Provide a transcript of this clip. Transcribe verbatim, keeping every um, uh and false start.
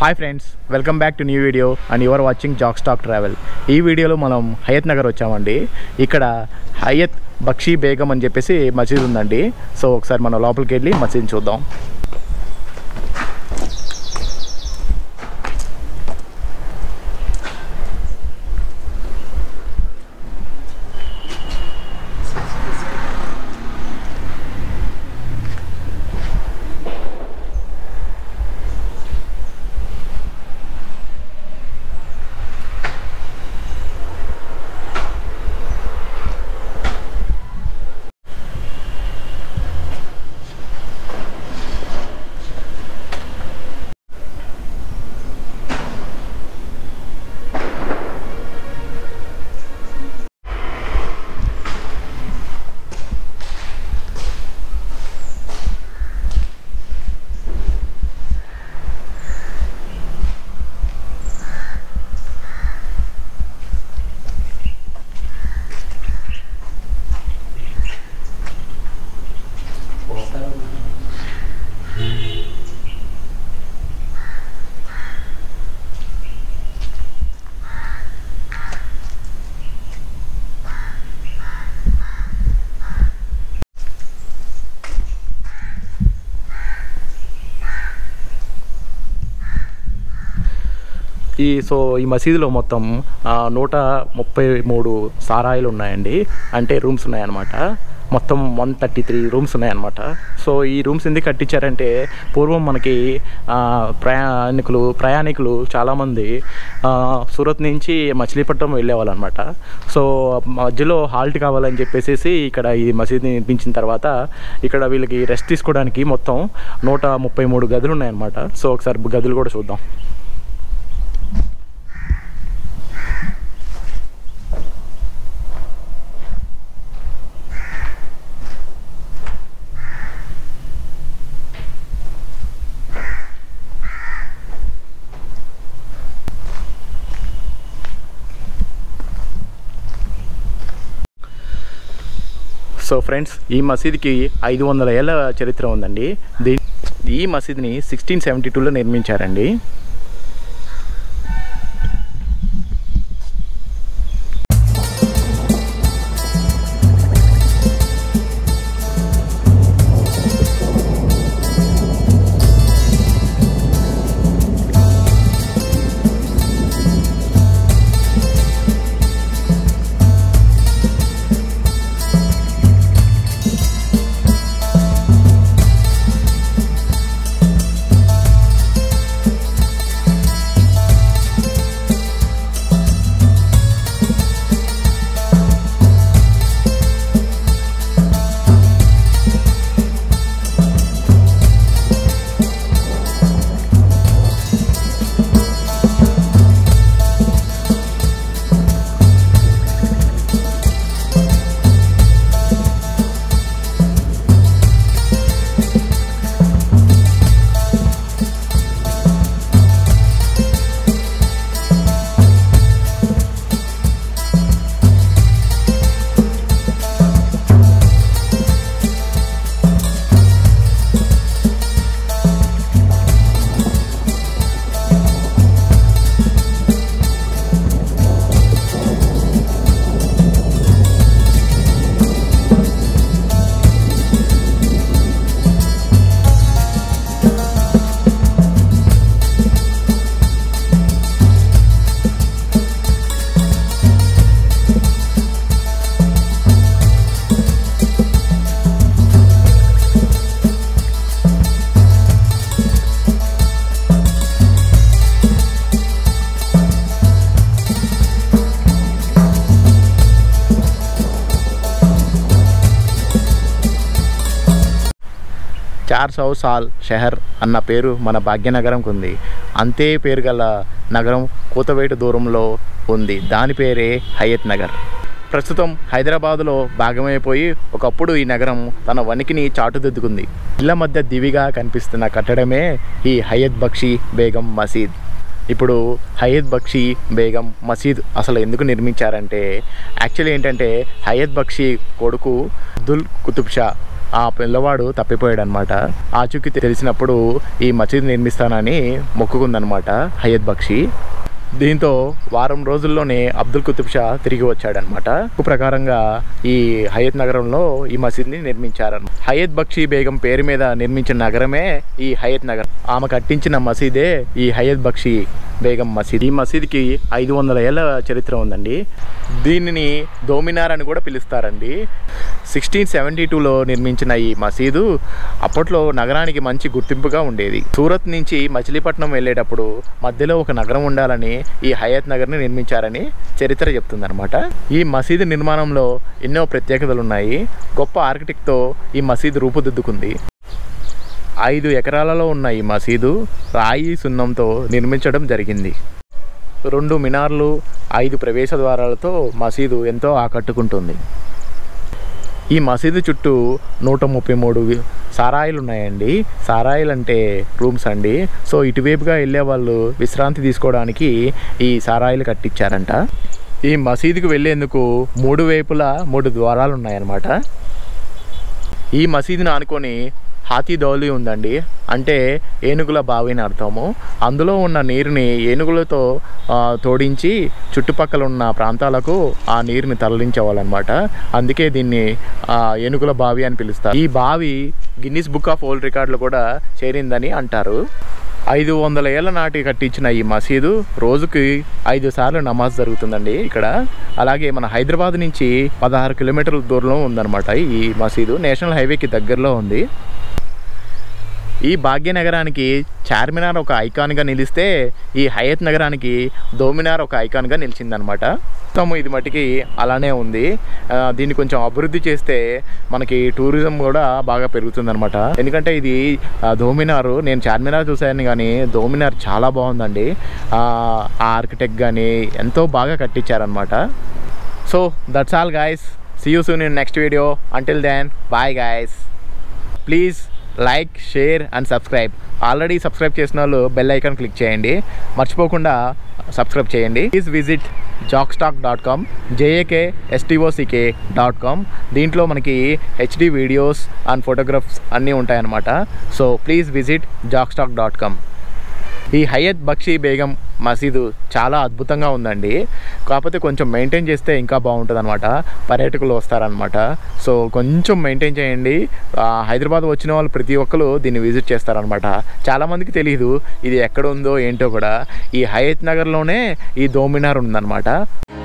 Hi friends, welcome back to new video and your watching Jakstock travel. ఈ వీడియోలో మనం హయత్ నగర్ వచ్చామండి. ఇక్కడ హయత్ బక్షీ బేగం అని చెప్పేసి మసీద్ ఉందండి. సో ఒకసారి మనం లోపలికి వెళ్ళి మసీద్ చూద్దాం. ఈ సో ఈ మసీదులో మొత్తం నూట ముప్పై మూడు సారాయిలు ఉన్నాయండి, అంటే రూమ్స్ ఉన్నాయన్నమాట. మొత్తం వన్ థర్టీ త్రీ రూమ్స్ ఉన్నాయన్నమాట. సో ఈ రూమ్స్ ఎందుకు కట్టించారంటే, పూర్వం మనకి ప్రయాణికులు ప్రయాణికులు చాలామంది సూరత్ నుంచి మచిలీపట్నం వెళ్ళేవాళ్ళు అనమాట. సో మధ్యలో హాల్ట్ కావాలని చెప్పేసి ఇక్కడ ఈ మసీద్ని నిర్మించిన తర్వాత ఇక్కడ వీళ్ళకి రెస్ట్ తీసుకోవడానికి మొత్తం నూట ముప్పై మూడు గదులు ఉన్నాయన్నమాట. సో ఒకసారి గదులు కూడా చూద్దాం. సో ఫ్రెండ్స్, ఈ మసీద్కి ఐదు వందల ఏళ్ళ చరిత్ర ఉందండి. దీ ఈ మసీద్ని సిక్స్టీన్ సెవెంటీ టూలో నిర్మించారండి. చార్ సౌ సాల్ షహర్ అన్న పేరు మన భాగ్యనగరంకు ఉంది. అంతే పేరు గల నగరం కూతవేటు దూరంలో ఉంది. దాని పేరే హయత్ నగర్. ప్రస్తుతం హైదరాబాదులో భాగమైపోయి ఒకప్పుడు ఈ నగరం తన వనికిని చాటుదిద్దుకుంది. ఇళ్ల మధ్య దివిగా కనిపిస్తున్న కట్టడమే ఈ హయత్ బక్షీ బేగం మసీద్. ఇప్పుడు హయత్ బక్షీ బేగం మసీద్ అసలు ఎందుకు నిర్మించారంటే, యాక్చువల్లీ ఏంటంటే హయత్ బక్షీ కొడుకు అబ్దుల్ ఖుతుబ్ షా ఆ పిల్లవాడు తప్పిపోయాడు అనమాట. ఆచూకీ తెలిసినప్పుడు ఈ మసీద్ నిర్మిస్తానని మొక్కుకుందనమాట హయత్ బక్షి. దీంతో వారం రోజుల్లోనే అబ్దుల్ కుతుబ్ షా తిరిగి వచ్చాడనమాట. ప్రకారంగా ఈ హయత్ నగరంలో ఈ మసీద్ని నిర్మించారన్న. హయత్ బక్షి బేగం పేరు మీద నిర్మించిన నగరమే ఈ హయత్ నగర్. ఆమె కట్టించిన మసీదే ఈ హయత్ బక్షి బేగం మసీద్. ఈ మసీద్కి ఐదు వందల ఏళ్ళ చరిత్ర ఉందండి. దీనిని దోమినార్ అని కూడా పిలుస్తారండి. సిక్స్టీన్ సెవెంటీ టూలో నిర్మించిన ఈ మసీదు అప్పట్లో నగరానికి మంచి గుర్తింపుగా ఉండేది. సూరత్ నుంచి మచిలీపట్నం వెళ్ళేటప్పుడు మధ్యలో ఒక నగరం ఉండాలని ఈ హయత్ నగర్ని నిర్మించారని చరిత్ర చెప్తుందన్నమాట. ఈ మసీదు నిర్మాణంలో ఎన్నో ప్రత్యేకతలు ఉన్నాయి. గొప్ప ఆర్కిటెక్ట్తో ఈ మసీదు రూపుదిద్దుకుంది. ఐదు ఎకరాలలో ఉన్న ఈ మసీదు రాయి సున్నంతో నిర్మించడం జరిగింది. రెండు మినార్లు, ఐదు ప్రవేశ ద్వారాలతో మసీదు ఎంతో ఆకట్టుకుంటుంది. ఈ మసీదు చుట్టూ నూట ముప్పై మూడు సారాయిలు ఉన్నాయండి. సారాయిలు అంటే రూమ్స్ అండి. సో ఇటువైపుగా వెళ్ళే వాళ్ళు విశ్రాంతి తీసుకోవడానికి ఈ సారాయిలు కట్టించారంట. ఈ మసీదుకు వెళ్ళేందుకు మూడు వైపులా మూడు ద్వారాలు ఉన్నాయన్నమాట. ఈ మసీదును ఆనుకొని హాథీబౌలి ఉందండి, అంటే ఏనుగుల బావి అని అర్థము. అందులో ఉన్న నీరుని ఏనుగులతో తోడించి చుట్టుపక్కల ఉన్న ప్రాంతాలకు ఆ నీరుని తరలించేవాళ్ళనమాట. అందుకే దీన్ని ఏనుగుల బావి అని పిలుస్తారు. ఈ బావి గిన్నిస్ బుక్ ఆఫ్ వరల్డ్ రికార్డులు కూడా చేరిందని అంటారు. ఐదు వందల ఏళ్ళ నాటి కట్టించిన ఈ మసీదు రోజుకి ఐదు సార్లు నమాజ్ జరుగుతుందండి ఇక్కడ. అలాగే మన హైదరాబాద్ నుంచి పదహారు కిలోమీటర్ల దూరంలో ఉందన్నమాట ఈ మసీదు. నేషనల్ హైవేకి దగ్గరలో ఉంది. ఈ భాగ్యనగరానికి చార్మినార్ ఒక ఐకాన్గా నిలిస్తే ఈ హయత్ నగరానికి దోమినార్ ఒక ఐకాన్గా నిలిచిందనమాట. మొత్తం ఇది మటుకి అలానే ఉంది. దీన్ని కొంచెం అభివృద్ధి చేస్తే మనకి టూరిజం కూడా బాగా పెరుగుతుందనమాట. ఎందుకంటే ఇది దోమినారు, నేను చార్మినార్ చూసాను కానీ దోమినార్ చాలా బాగుందండి. ఆ ఆర్కిటెక్ట్ కానీ ఎంతో బాగా కట్టించారనమాట. So that's all guys, see you soon in next video. Until then bye guys. Please like, share and subscribe. Already subscribe చేసిన వాళ్ళు బెల్ ఐకాన్ క్లిక్ చేయండి, మర్చిపోకుండా సబ్స్క్రైబ్ చేయండి. Please visit Jakstock dot com, J A K S T O C K dot com. దీంట్లో మనకి HD videos and photographs అన్నీ ఉంటాయన్నమాట. So please visit Jakstock dot com. ఈ హయత్ బక్షి బేగం మసీదు చాలా అద్భుతంగా ఉందండి. కాకపోతే కొంచెం మెయింటైన్ చేస్తే ఇంకా బాగుంటుంది అనమాట. పర్యాటకులు వస్తారనమాట. సో కొంచెం మెయింటైన్ చేయండి. హైదరాబాద్ వచ్చిన వాళ్ళు ప్రతి ఒక్కరు దీన్ని విజిట్ చేస్తారనమాట. చాలామందికి తెలియదు ఇది ఎక్కడ ఉందో ఏంటో కూడా. ఈ హయత్ నగర్లోనే ఈ దోమినార్ ఉందన్నమాట.